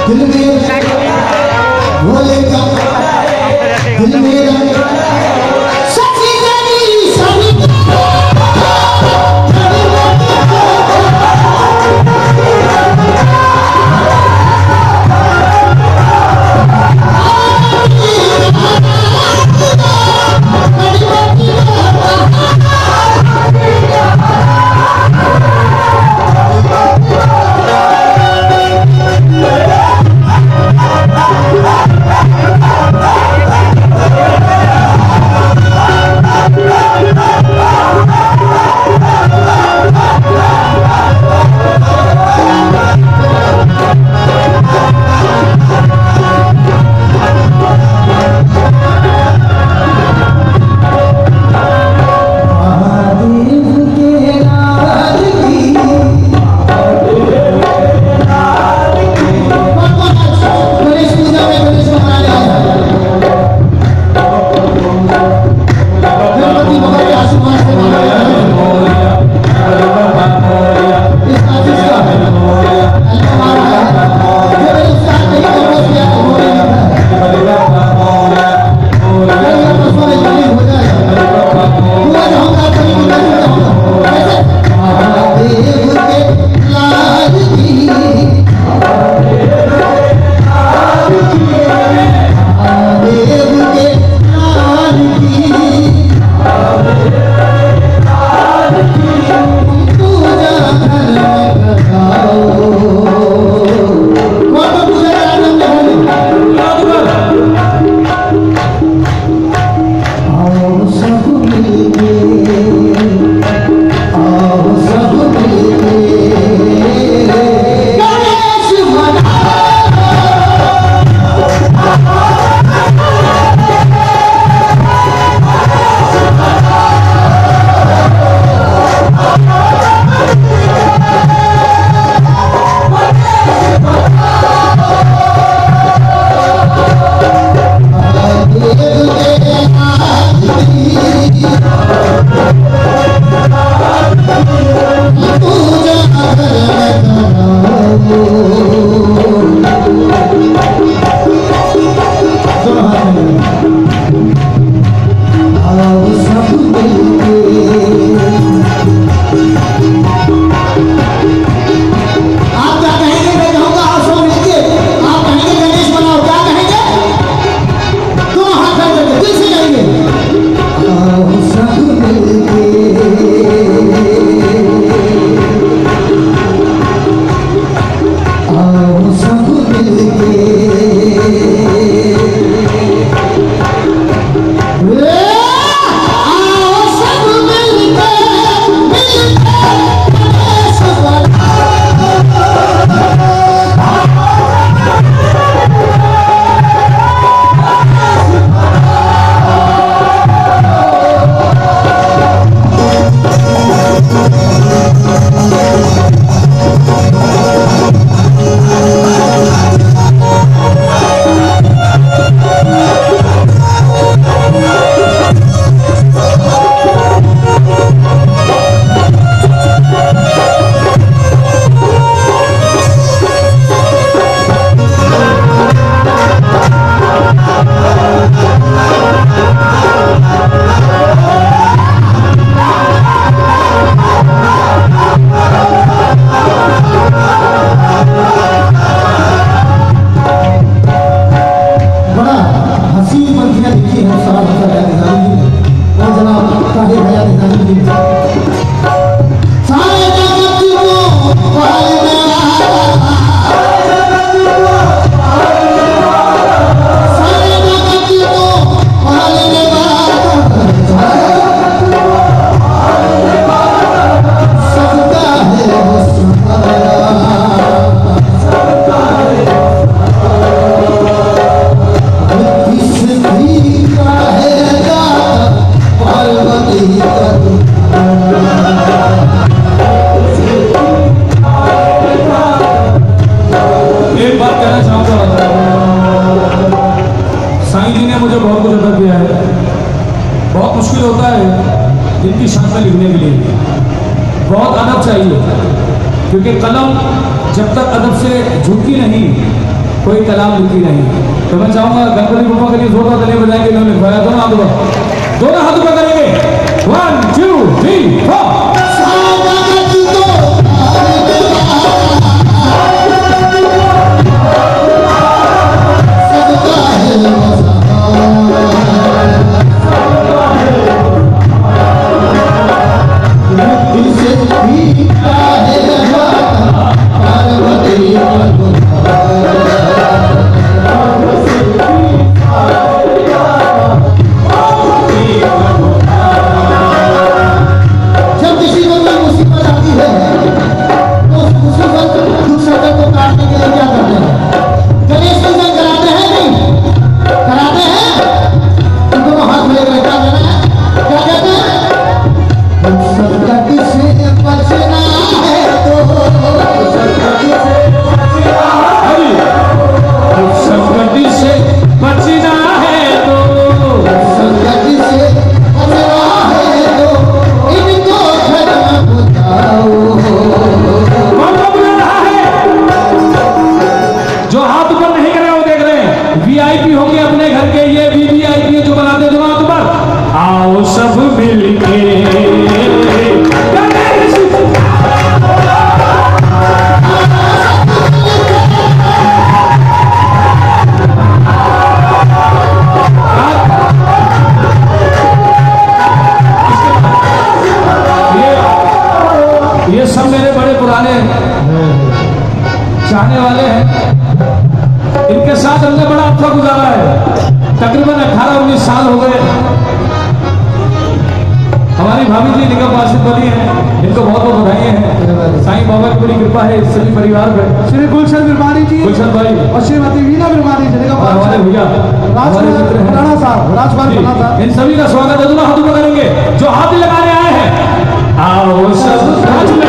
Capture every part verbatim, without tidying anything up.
बहुत अदब चाहिए, क्योंकि कलम जब तक अदब से झुकी नहीं कोई कलाम लिखी नहीं। तो मैं चाहूंगा गणपति बप्पा के लिए जोरदार तालियां बजाएंगे। इन्होंने लिखवाया दोनों हाथ ऊपर, दोनों हाथ ऊपर करेंगे। One two three four. VIP होंगे अपने घर के, ये भी वीआईपी है जो बनाते दोनों हाथ ऊपर। आओ सब मिलके ये ये सब मेरे बड़े पुराने चाहने वाले हैं। इनके साथ हमने बड़ा अच्छा गुजारा है। तकरीबन अठारह उन्नीस साल हो गए। हमारी भाभी जी निगम वासित बनी है, इनको बहुत बहुत बधाई हैं। साईं बाबा की बड़ी कृपा है इस सभी परिवार पर। श्री गुलशन बिरमानी जी, गुलशन भाई और श्रीमती वीना बिरमानी जी, हमारे भैया राणा साहब, राजपाल राणा साहब, इन सभी का स्वागत है। दोनों हाथों में करेंगे जो हाथ लगाने आए हैं। आओ सब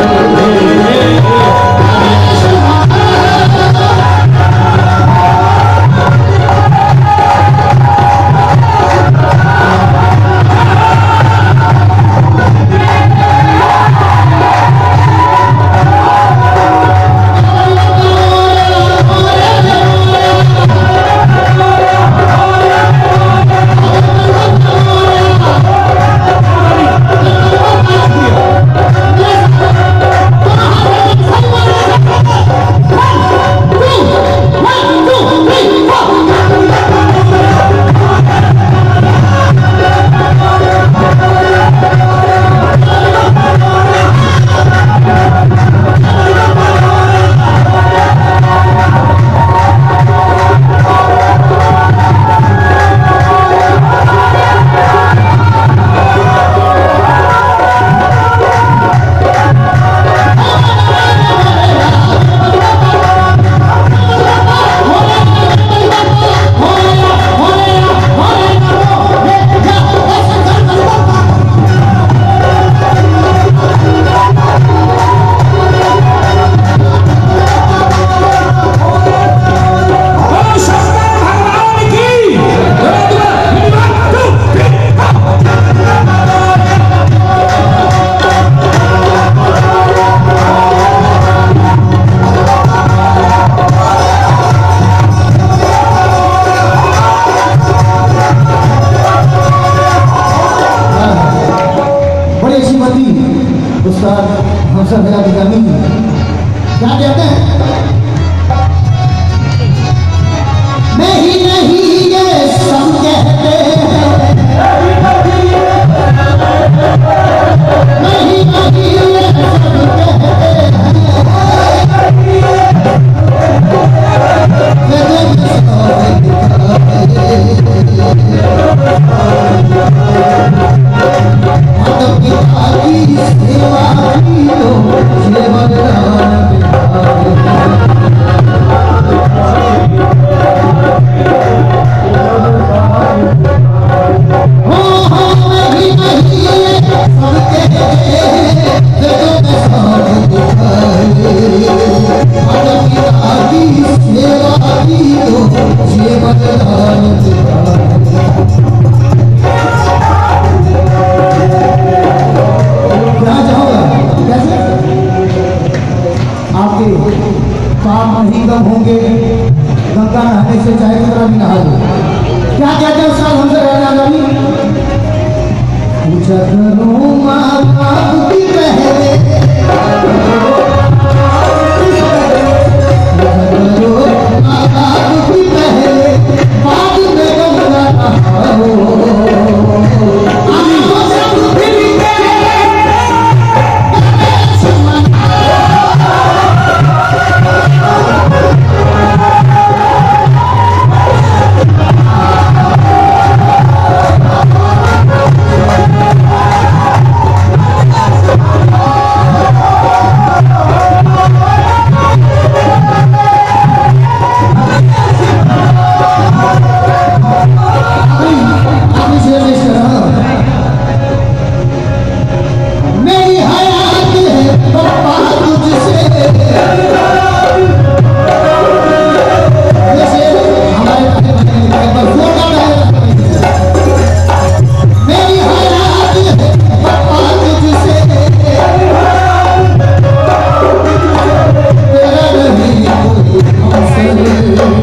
हमसे मेरा अधिकारी क्या कहते हैं? नहीं नहीं ये सब कहते हैं, नहीं नहीं ये सब कहते काम नहीं कम होंगे, गंगा नहाने से चाहे कितना भी नहा लो। क्या कहते हैं उसका हमसे रहना नबी? पूछा करो माँ बाप की पहले, पूछा करो माँ बाप की पहले, बाद में गंगा नहाओ। Thank you.